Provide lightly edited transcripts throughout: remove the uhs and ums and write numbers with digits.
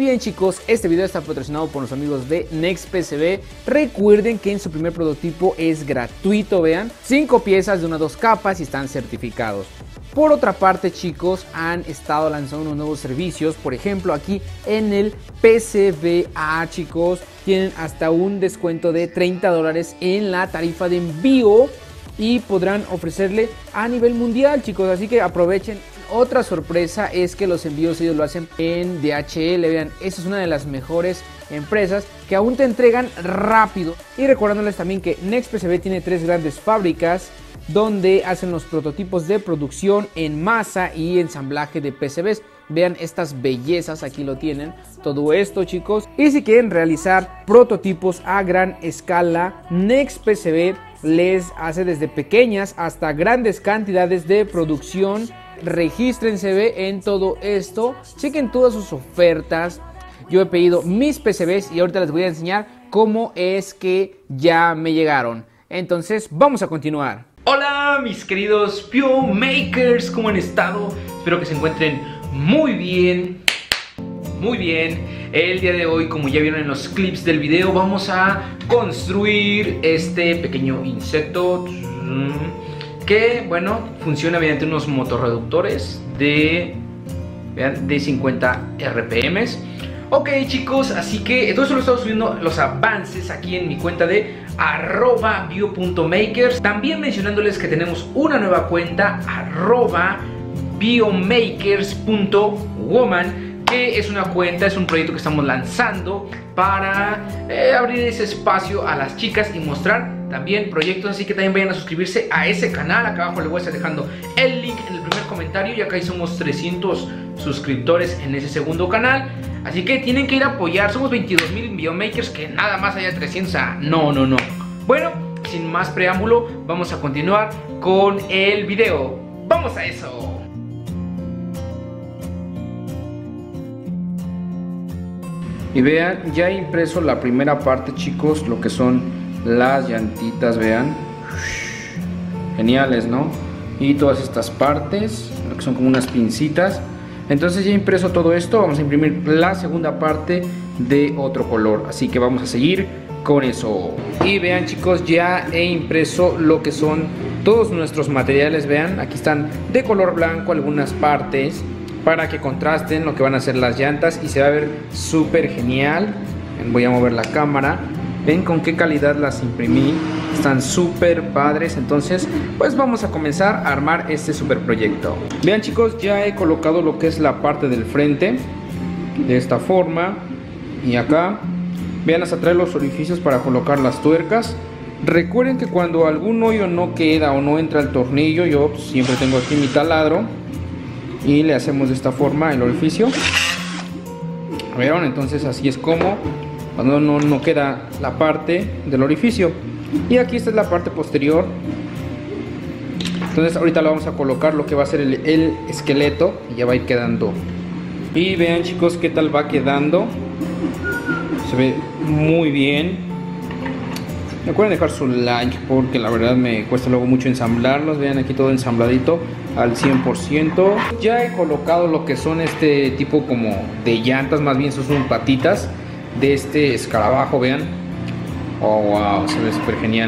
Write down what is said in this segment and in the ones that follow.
bien chicos, este video está patrocinado por los amigos de NextPCB. Recuerden que en su primer prototipo es gratuito, vean, 5 piezas de 1 a 2 capas y están certificados. Por otra parte chicos, han estado lanzando unos nuevos servicios. Por ejemplo, aquí en el PCBA chicos, tienen hasta un descuento de $30 en la tarifa de envío y podrán ofrecerle a nivel mundial chicos, así que aprovechen. Otra sorpresa es que los envíos ellos lo hacen en DHL, vean, esa es una de las mejores empresas que aún te entregan rápido. Y recordándoles también que NextPCB tiene 3 grandes fábricas donde hacen los prototipos de producción en masa y ensamblaje de PCBs. Vean estas bellezas, aquí lo tienen, todo esto chicos. Y si quieren realizar prototipos a gran escala, NextPCB les hace desde pequeñas hasta grandes cantidades de producción. Regístrense en todo esto, chequen todas sus ofertas. Yo he pedido mis PCBs y ahorita les voy a enseñar cómo es que ya me llegaron. Entonces vamos a continuar. Hola mis queridos Biomakers, ¿cómo han estado? Espero que se encuentren muy bien. Muy bien, el día de hoy, como ya vieron en los clips del video, vamos a construir este pequeño insecto que, bueno, funciona mediante unos motorreductores de 50 RPMs. Ok chicos, así que todo eso lo he estado subiendo los avances aquí en mi cuenta de @bio.makers. También mencionándoles que tenemos una nueva cuenta, @biomakers.woman, que es una cuenta, es un proyecto que estamos lanzando para abrir ese espacio a las chicas y mostrar también proyectos, así que también vayan a suscribirse a ese canal. Acá abajo les voy a estar dejando el link en el primer comentario, y acá somos 300 suscriptores en ese segundo canal, así que tienen que ir a apoyar. Somos 22,000 biomakers, que nada más haya 300, no. Bueno, sin más preámbulo, vamos a continuar con el video. ¡Vamos a eso! Y vean, ya he impreso la primera parte chicos, lo que son las llantitas, vean, geniales, ¿no? Y todas estas partes, lo que son como unas pincitas. Entonces ya he impreso todo esto, vamos a imprimir la segunda parte de otro color, así que vamos a seguir con eso. Y vean chicos, ya he impreso lo que son todos nuestros materiales, vean, aquí están de color blanco algunas partes, para que contrasten lo que van a ser las llantas y se va a ver súper genial. Voy a mover la cámara, ven con qué calidad las imprimí, están súper padres. Entonces pues vamos a comenzar a armar este súper proyecto. Vean chicos, ya he colocado lo que es la parte del frente de esta forma, y acá vean, hasta traer los orificios para colocar las tuercas. Recuerden que cuando algún hoyo no queda o no entra el tornillo, yo siempre tengo aquí mi taladro y le hacemos de esta forma el orificio. ¿Vieron? Entonces así es como cuando no queda la parte del orificio. Y aquí esta es la parte posterior. Entonces ahorita le vamos a colocar lo que va a ser el esqueleto, y ya va a ir quedando. Y vean chicos qué tal va quedando. Se ve muy bien. Recuerden dejar su like porque la verdad me cuesta luego mucho ensamblarlos. Vean aquí todo ensambladito al 100%. Ya he colocado lo que son este tipo como de llantas, más bien son patitas de este escarabajo, vean. Oh wow, se ve súper genial.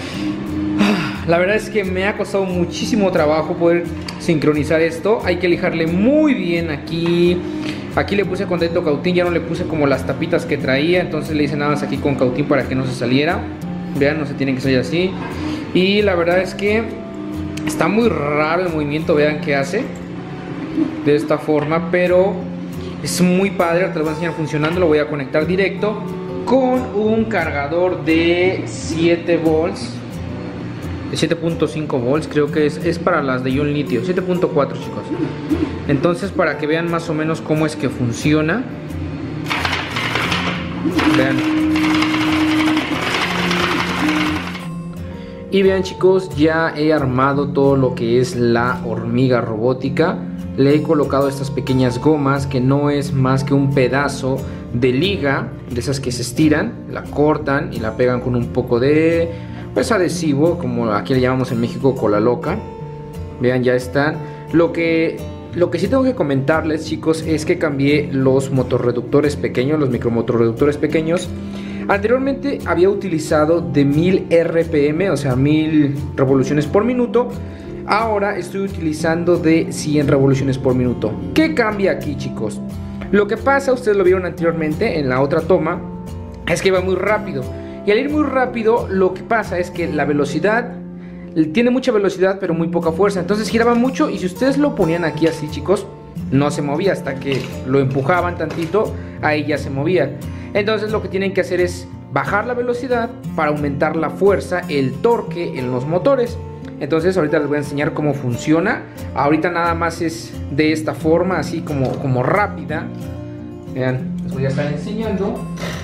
La verdad es que me ha costado muchísimo trabajo poder sincronizar esto. Hay que lijarle muy bien aquí. Aquí le puse con Detto Cautín, ya no le puse como las tapitas que traía, entonces le hice nada más aquí con Cautín para que no se saliera. Vean, no se tiene que salir así. Y la verdad es que está muy raro el movimiento, vean que hace de esta forma, pero es muy padre. Te lo voy a enseñar funcionando. Lo voy a conectar directo con un cargador de 7 volts, de 7.5 volts, creo que es para las de ion litio, 7.4 chicos. Entonces para que vean más o menos cómo es que funciona, vean. Y vean chicos, ya he armado todo lo que es la hormiga robótica. Le he colocado estas pequeñas gomas, que no es más que un pedazo de liga, de esas que se estiran, la cortan y la pegan con un poco de pues adhesivo, como aquí le llamamos en México cola loca. Vean, ya están. Lo que Lo que sí tengo que comentarles, chicos, es que cambié los motorreductores pequeños, los micromotorreductores pequeños. Anteriormente había utilizado de 1000 RPM, o sea 1000 revoluciones por minuto. Ahora estoy utilizando de 100 revoluciones por minuto. ¿Qué cambia aquí, chicos? Lo que pasa, ustedes lo vieron anteriormente en la otra toma, es que va muy rápido. Y al ir muy rápido, lo que pasa es que la velocidad tiene mucha velocidad pero muy poca fuerza. Entonces giraba mucho y si ustedes lo ponían aquí así, chicos, no se movía. Hasta que lo empujaban tantito, ahí ya se movía. Entonces lo que tienen que hacer es bajar la velocidad para aumentar la fuerza, el torque en los motores. Entonces ahorita les voy a enseñar cómo funciona. Ahorita nada más es de esta forma, así como rápida. Vean, les voy a estar enseñando.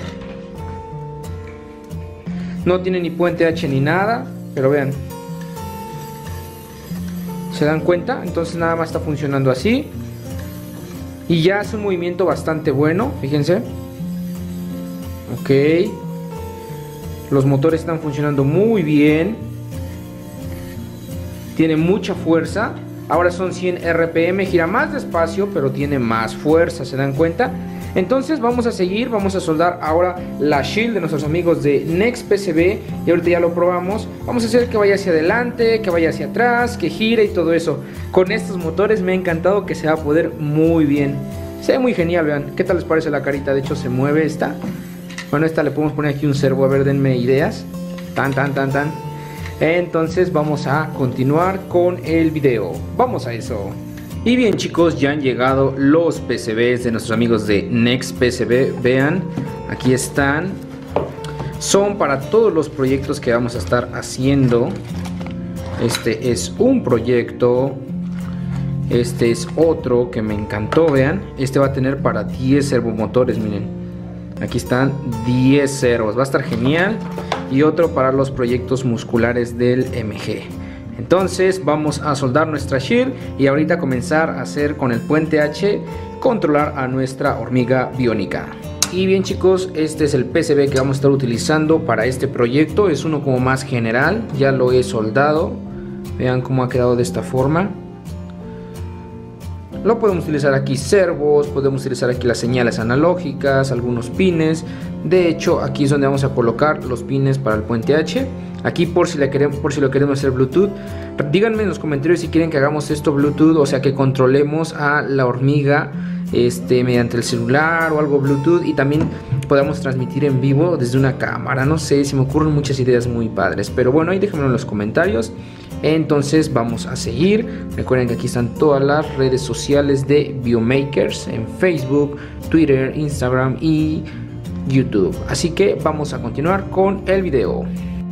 No tiene ni puente H ni nada, pero vean. ¿Se dan cuenta? Entonces nada más está funcionando así. Y ya hace un movimiento bastante bueno, fíjense. Ok. Los motores están funcionando muy bien. Tiene mucha fuerza. Ahora son 100 RPM. Gira más despacio, pero tiene más fuerza. ¿Se dan cuenta? Entonces vamos a seguir. Vamos a soldar ahora la shield de nuestros amigos de NextPCB. Y ahorita ya lo probamos. Vamos a hacer que vaya hacia adelante, que vaya hacia atrás, que gire y todo eso. Con estos motores me ha encantado que se va a poder muy bien. Se ve muy genial, vean. ¿Qué tal les parece la carita? De hecho se mueve esta. Bueno, esta le podemos poner aquí un servo. A ver, denme ideas. Tan. Entonces vamos a continuar con el video. Vamos a eso. Y bien, chicos, ya han llegado los PCBs de nuestros amigos de NextPCB. Vean, aquí están. Son para todos los proyectos que vamos a estar haciendo. Este es un proyecto. Este es otro que me encantó, vean. Este va a tener para 10 servomotores, miren. Aquí están 10 servos, va a estar genial. Y otro para los proyectos musculares del MG. Entonces vamos a soldar nuestra shield y ahorita comenzar a hacer con el puente H, controlar a nuestra hormiga biónica. Y bien, chicos, este es el PCB que vamos a estar utilizando para este proyecto. Es uno como más general, ya lo he soldado. Vean cómo ha quedado de esta forma. Lo podemos utilizar aquí servos, podemos utilizar aquí las señales analógicas, algunos pines. De hecho, aquí es donde vamos a colocar los pines para el puente H. Aquí por si lo queremos hacer Bluetooth. Díganme en los comentarios si quieren que hagamos esto Bluetooth, o sea que controlemos a la hormiga mediante el celular o algo Bluetooth, y también podamos transmitir en vivo desde una cámara. No sé, se me ocurren muchas ideas muy padres, pero bueno, ahí déjenmelo en los comentarios. Entonces vamos a seguir. Recuerden que aquí están todas las redes sociales de Biomakers en Facebook, Twitter, Instagram y YouTube. Así que vamos a continuar con el video.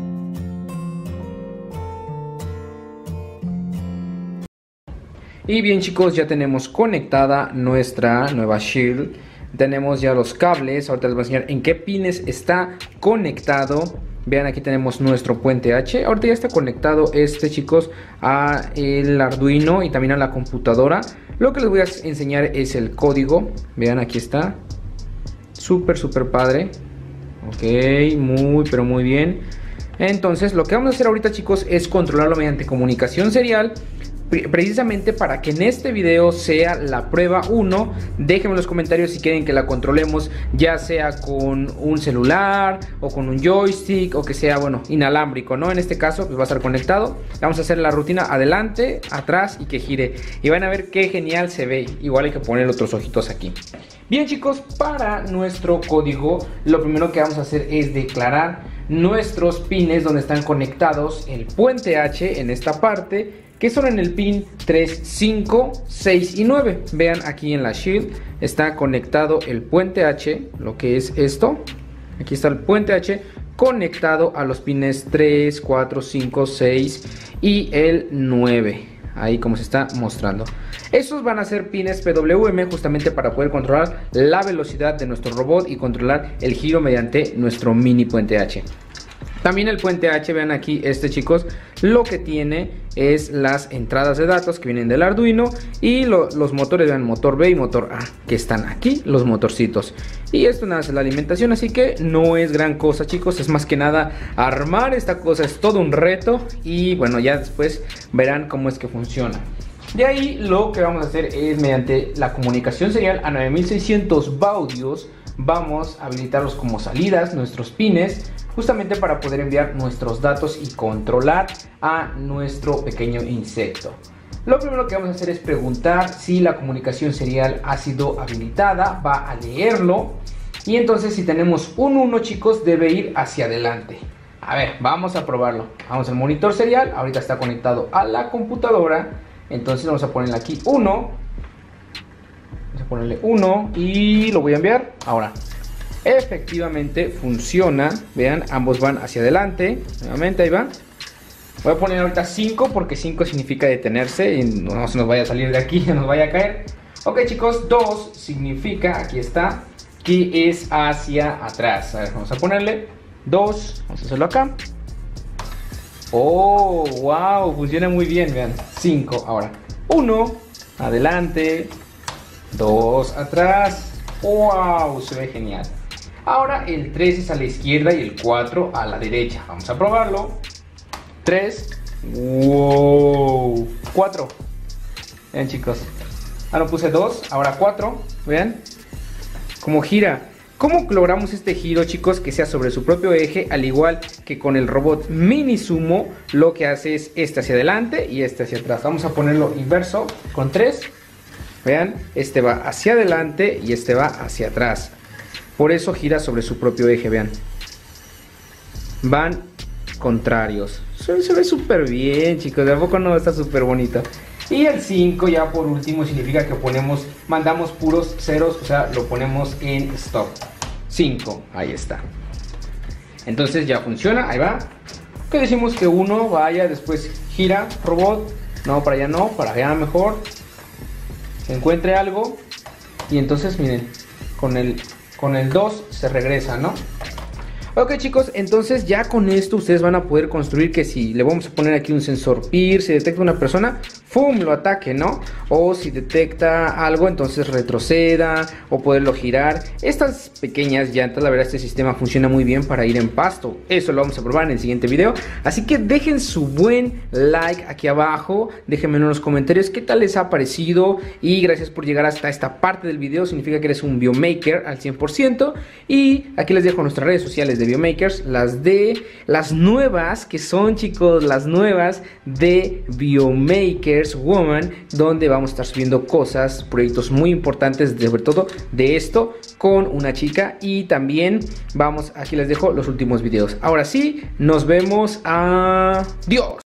Y bien, chicos, ya tenemos conectada nuestra nueva shield. Tenemos ya los cables. Ahorita les voy a enseñar en qué pines está conectado. Vean, aquí tenemos nuestro puente H. Ahorita ya está conectado chicos, a el Arduino y también a la computadora. Lo que les voy a enseñar es el código. Vean, aquí está. Súper padre. Ok, pero muy bien. Entonces lo que vamos a hacer ahorita, chicos, es controlarlo mediante comunicación serial. Precisamente para que en este video sea la prueba 1. Déjenme en los comentarios si quieren que la controlemos, ya sea con un celular o con un joystick, o que sea, bueno, inalámbrico, ¿no? En este caso pues va a estar conectado. Vamos a hacer la rutina adelante, atrás y que gire. Y van a ver qué genial se ve. Igual hay que poner otros ojitos aquí. Bien, chicos, para nuestro código lo primero que vamos a hacer es declarar nuestros pines donde están conectados el puente H en esta parte, que son en el pin 3, 5, 6 y 9. Vean, aquí en la shield está conectado el puente H, lo que es esto. Aquí está el puente H conectado a los pines 3, 4, 5, 6 y el 9. Ahí como se está mostrando. Estos van a ser pines PWM justamente para poder controlar la velocidad de nuestro robot y controlar el giro mediante nuestro mini puente H. También el puente H, vean aquí chicos, lo que tiene es las entradas de datos que vienen del Arduino y los motores, vean, motor B y motor A, que están aquí, los motorcitos. Y esto nada, es la alimentación, así que no es gran cosa, chicos, es más que nada armar esta cosa, es todo un reto y bueno, ya después verán cómo es que funciona. De ahí lo que vamos a hacer es mediante la comunicación serial a 9600 baudios, vamos a habilitarlos como salidas, nuestros pines, justamente para poder enviar nuestros datos y controlar a nuestro pequeño insecto. Lo primero que vamos a hacer es preguntar si la comunicación serial ha sido habilitada, va a leerlo y entonces si tenemos un 1, chicos, debe ir hacia adelante. A ver, vamos a probarlo. Vamos al monitor serial, ahorita está conectado a la computadora, entonces vamos a ponerle aquí 1. Vamos a ponerle 1 y lo voy a enviar ahora. Efectivamente funciona, vean, ambos van hacia adelante, nuevamente ahí va. Voy a poner ahorita 5 porque 5 significa detenerse y no se nos vaya a salir de aquí, no nos vaya a caer. Ok, chicos, 2 significa, aquí está, que es hacia atrás. A ver, vamos a ponerle 2, vamos a hacerlo acá. Oh, wow, funciona muy bien, vean. 5, ahora 1, adelante, 2, atrás. Wow, se ve genial. Ahora el 3 es a la izquierda y el 4 a la derecha. Vamos a probarlo. 3, wow, 4. Vean, chicos. Ahora puse 2, ahora 4. Vean cómo gira. ¿Cómo logramos este giro, chicos, que sea sobre su propio eje? Al igual que con el robot Mini Sumo, lo que hace es este hacia adelante y este hacia atrás. Vamos a ponerlo inverso con 3. Vean, este va hacia adelante y este va hacia atrás. Por eso gira sobre su propio eje, vean. Van contrarios. Se ve súper bien, chicos. ¿De a poco no está súper bonito? Y el 5 ya por último significa que mandamos puros ceros, o sea, lo ponemos en stop. 5, ahí está. Entonces ya funciona, ahí va. Que decimos que 1 vaya, después gira, robot. No, para allá no, para allá mejor. Que encuentre algo. Y entonces miren, con el 2 se regresa, ¿no? Ok, chicos, entonces ya con esto ustedes van a poder construir que si le vamos a poner aquí un sensor PIR, si detecta una persona, ¡fum!, lo ataque, ¿no? O si detecta algo, entonces retroceda o poderlo girar. Estas pequeñas llantas, la verdad, este sistema funciona muy bien para ir en pasto. Eso lo vamos a probar en el siguiente video. Así que dejen su buen like aquí abajo, déjenme en los comentarios qué tal les ha parecido. Y gracias por llegar hasta esta parte del video, significa que eres un biomaker al 100%. Y aquí les dejo nuestras redes sociales de biomakers, las nuevas que son, chicos, las nuevas de Biomakers Woman, donde vamos a estar subiendo cosas, proyectos muy importantes, sobre todo de esto con una chica. Y también aquí les dejo los últimos videos. Ahora sí, nos vemos, adiós.